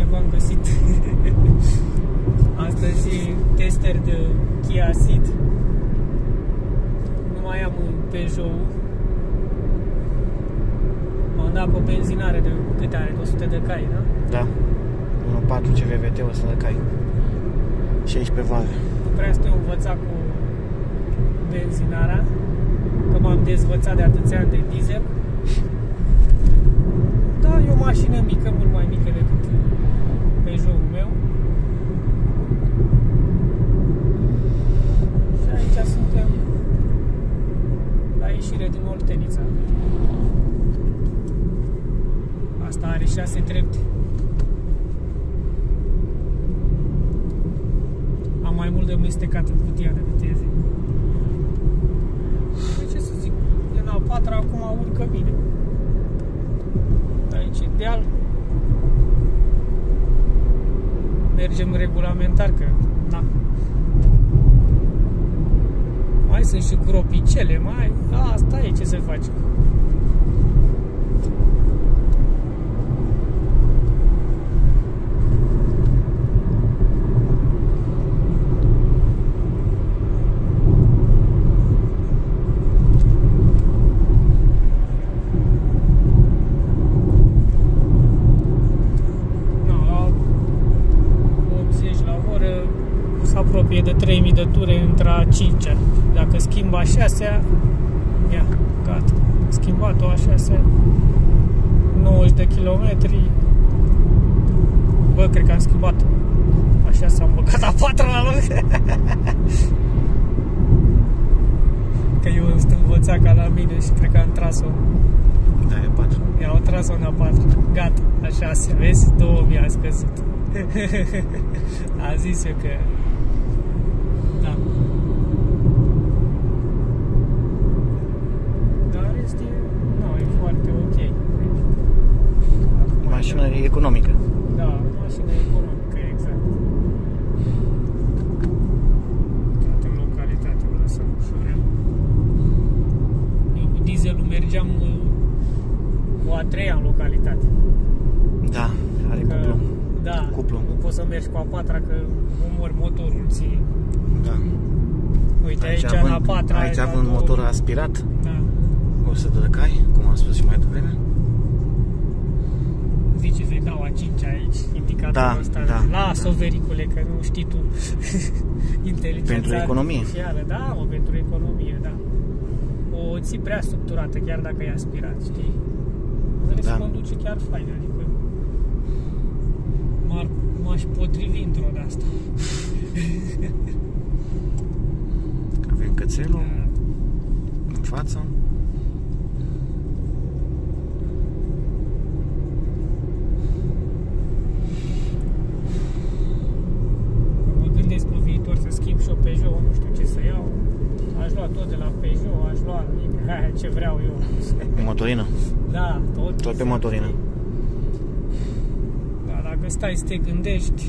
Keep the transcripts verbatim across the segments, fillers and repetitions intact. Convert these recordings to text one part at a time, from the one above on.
v-am găsit. Astăzi tester de Kia Ceed. Nu mai am un Peugeot. M-am dat pe benzinare de câte are? o sută de cai, da? Da. unu virgulă patru C V V T, o sută de cai. șaisprezece valve. Nu prea sunt învățat cu benzinarea, că m-am dezvățat de atâția ani de diesel. Da, e o mașină mică, mult mai mică decât Peugeot-ul meu. Și aici suntem la ieșire din Oltenița. Asta are șase trepte. Am mai mult de mestecat în cutia de viteze. Păi ce să zic, din a patra acum urcă bine. Aici e deal. Mergem regulamentar, că na. Mai sunt și gropicele, mai... Asta e, ce se face. Apropie de trei mii de ture între a cincea. Dacă schimb a șasea, ia, gata. Schimbat-o a șasea, nouăzeci de kilometri. Bă, cred că am schimbat a șasea, am băgat a patra la loc. Că eu îmi sunt învățat ca la mine și cred că am tras-o. Da, e patru. Ia, o tras-o în a patru. Gata, a șasea, vezi? două mii a scăzut. A zis eu că da. Dar este, nu, e foarte ok. Mașina e economică. Da, mașina economică, exact. Toată localitatea o lăsăm ușurel. Eu cu dieselul mergeam cu a treia în localitate. Da, are că, cuplu. Da, cuplu. Nu poți să mergi cu a patra, că omori motorul ție. Da. Uite, aici, aici având, în a patra, aici având motorul aspirat, da. o sută de cai, cum am spus și mai devreme. Zice să-i dau a cincea aici, indicatorul da, ăsta. Da, Lasă-o, da. Vericule, că nu știi tu. Inteligența pentru economie. artificială. Da, mă, pentru economie, da. O ții prea structurată, chiar dacă e aspirat, știi? Vrei Da. să conduce chiar fain, adică m-aș potrivi într-o de asta. Avem cățelul Da. în față. Mă gândesc pe viitor să schimb și o Peugeot, nu știu ce să iau. Aș lua tot de la Peugeot, aș lua ce vreau eu. Motorină. Da, tot. Tot pe motorină. Da, dacă stai să te gândești,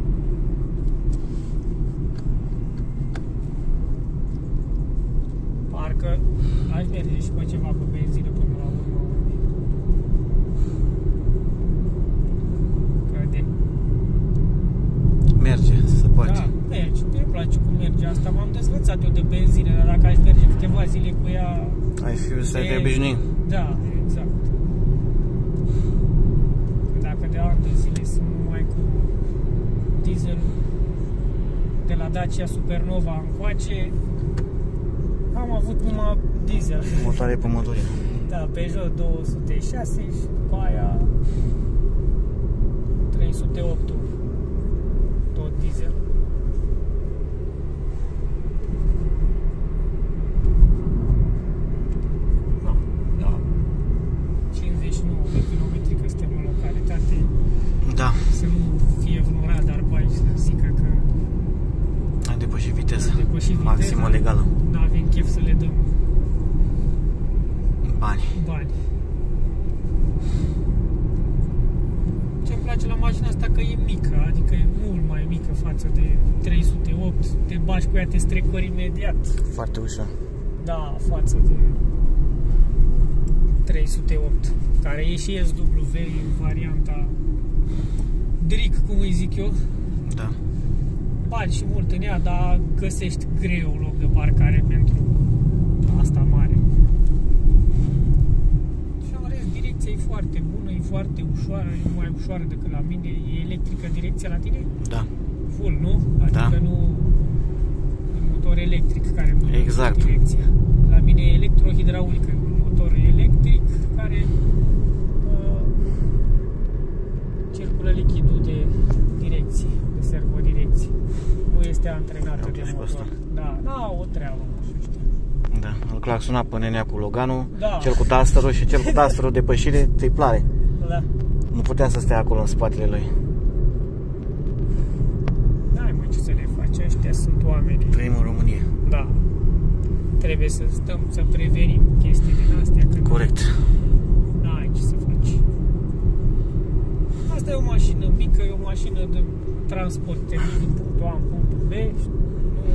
parcă aș merge și pe ceva pe benzină până la urmă. Crede. Merge, se poate. Da, merge, îmi place cum merge. Asta m-am dezvățat eu de benzină, dar dacă aș merge câteva zile cu ea... Ai fi să te obișnui. Da, exact. Dacă de ani de zile sunt numai cu diesel de la Dacia Supernova încoace, am avut numai diesel. Motoare pe motorină. Da, Peugeot două sute șase și după aia trei sute opt, tot diesel. No, da, cincizeci și nouă de kilometri că suntem în localitate. Da. Să nu fie vreun radar pe aici să zică că Ai depășit viteză. Ai depășit viteză. Maximă legală. nu avem chef să le dăm Bani. bani. Ce-mi place la mașina asta că e mică, adică e mult mai mică față de trei sute opt, te bași cu ea, te strecori imediat. Foarte ușor. Da, față de trei sute opt, care e și S W în varianta dric, cum îi zic eu. Da. Bagi și mult în ea, dar găsești greu loc de parcare pentru asta mare. Și în rest, direcția e foarte bună, e foarte ușoară, e mai ușoară decât la mine. E electrică direcția la tine? Da. Full, nu? Adică Da. nu e motor electric care mână Exact. direcția. La mine e electrohidraulică, un motor electric care uh, circulă lichidul de direcție, de servodirecție. Nu este antrenată Am de dus pe motor. asta. Da, da, o treabă, nu știu. Da. Îl claxona pe nenea cu Loganul, Da. cel cu dusterul și cel cu dusterul de pășire triplare. Da. Nu putea să stea acolo în spatele lui. N-ai mă ce să le faci, ăștia sunt oameni. Trăim în România. Da. Trebuie să stăm, să prevenim chestii din astea. Că Corect. n-ai ce să faci. Asta e o mașină mică, e o mașină de transport. Te duci din punctul A în punctul B și nu...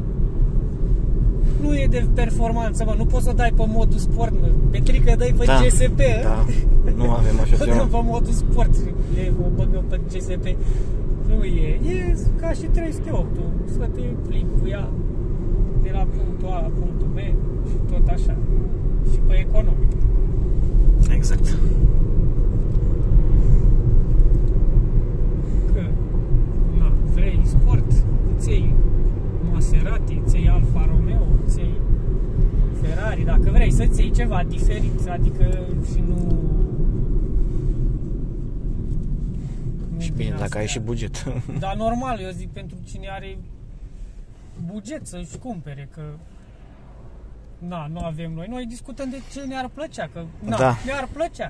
Nu e de performanță, mă. Nu poți să dai pe modul sport, mă. Petrică, dai pe Da. G S P. Da. Nu avem așa Băgăm ceva. pe modul sport. E, o băgăm pe G S P. Nu e. E ca și trei sute opt. Să te plimbi cu ea de la punctul A la punctul B și tot așa. Și pe economic. Exact. Că, na, vrei sport, îți iei Maserati, îți iei Alfa Romeo, îți iei Ferrari, dacă vrei să-ți iei ceva diferit, adică și nu... nu Și din bine, dacă astea. ai și buget. Dar normal, eu zic pentru cine are buget să-și cumpere, că na, nu avem noi. Noi discutăm de ce ne-ar plăcea, că na, Da. ne-ar plăcea.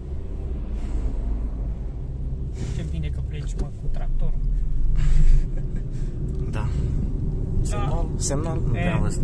Ce bine că pleci, mă, cu tractorul. Da. Semnal? Semnal? Nu E. prea am văzut.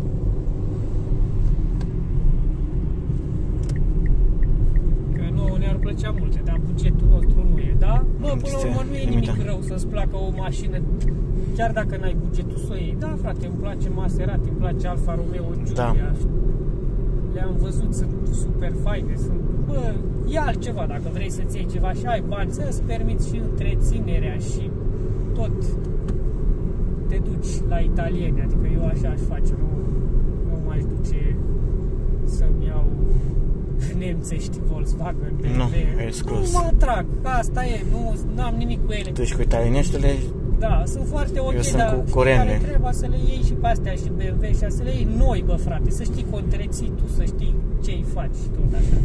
Că nouă ne-ar plăcea multe, dar bugetul nostru nu e, da? Bă, până la Este urmă nu e nimic limitat. rău să-ți placă o mașină, chiar dacă n-ai bugetul să o iei. Da, frate, îmi place Maserati, îmi place Alfa Romeo Giulia. Da. Le-am văzut, sunt super faine, sunt, bă, e altceva dacă vrei să-ți iei ceva și ai bani, să-ți permiți și întreținerea și tot te duci la italieni, adică eu așa aș face, nu, nu m-aș duce să-mi iau nemțești, Volkswagen, B M W. Nu, e exclus. Nu mă atrag, asta e, nu am nimic cu ele. Deci cu italieneștile, Da, sunt foarte ok, Eu sunt dar cu știi coreene. care trebuie să le iei și pe astea și B M W și să le iei noi, bă, frate, să știi că o întreții tu, să știi ce-i faci și tot așa.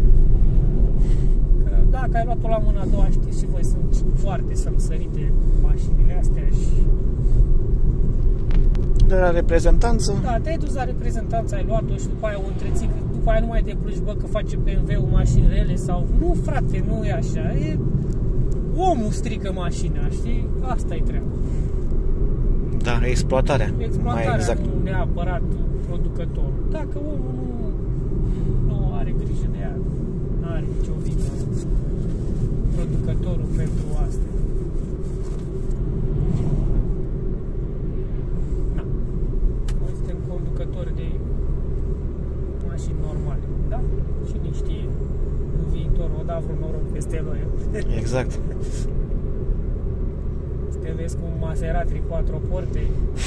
Că dacă ai luat-o la mâna a doua, știi, și voi sunt foarte sămsărite mașinile astea și... de la reprezentanță, Da, te-ai dus la reprezentanță, ai luat-o și după aia o întreții, că după aia nu mai te plângi, bă, că face B M W-ul mașini rele sau... Nu, frate, nu e așa, e... Omul strică mașina, știi? Asta-i treaba. da, exploatarea, Exploatarea, mai exact. nu neapărat producătorul. Dacă omul nu, nu are grijă de ea, nu are nicio vină producătorul pentru asta. Na. Noi suntem conducători de mașini normale, da? Cine știe, în viitor o da vreun noroc peste noi. Exact. Să te vezi cu un Maserati quattro porte.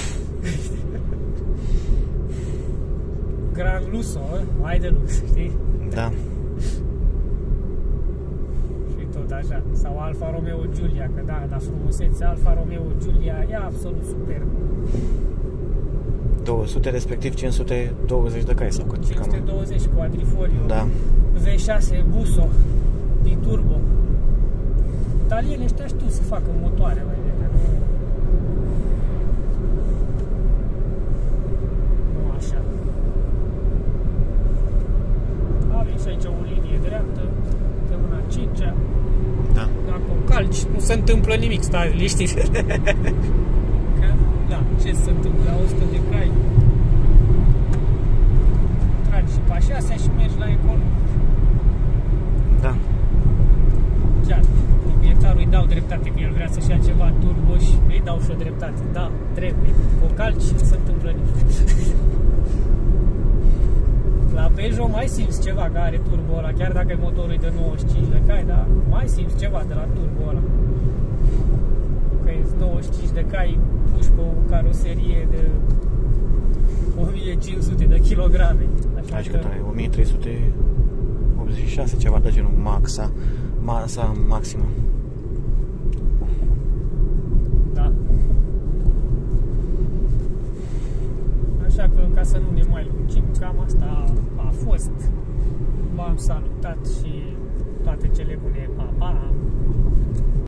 Gran Lusso, mai de lux, știi? Da. Și tot așa. Sau Alfa Romeo Giulia, că da, dar frumusețea Alfa Romeo Giulia e absolut superb. două sute, respectiv cinci sute douăzeci de cai sau cât. cinci sute douăzeci quadrifoglio. Da. V șase Busso biturbo. Italienii ăștia știu să facă motoare, mai bine. Nu, nu așa. Avem și aici o linie dreaptă, pe mâna cincea. Da. Dacă o calci, nu se întâmplă nimic, stai liniștit. Că, da, ce se întâmplă la o sută de cai? Tragi și pe a șasea și mergi la economic. Da. Chiar, proprietarul îi dau dreptate, că el vrea să-și ia ceva turbo și îi dau și o dreptate. Da, trebuie. O calci și nu se întâmplă nimic. La Peugeot mai simți ceva că are turbo ăla, chiar dacă motorul e de nouăzeci și cinci de cai, dar mai simți ceva de la turbo ăla. că e nouăzeci și cinci de cai puși pe o caroserie de o mie cinci sute de kilograme. Așa Aici că... cât are? o mie trei sute optzeci și șase, ceva de genul, maxa, masa maximă. Da. Așa că, ca să nu ne mai lungim, cam asta a fost. V-am salutat și toate cele bune. Pa, pa!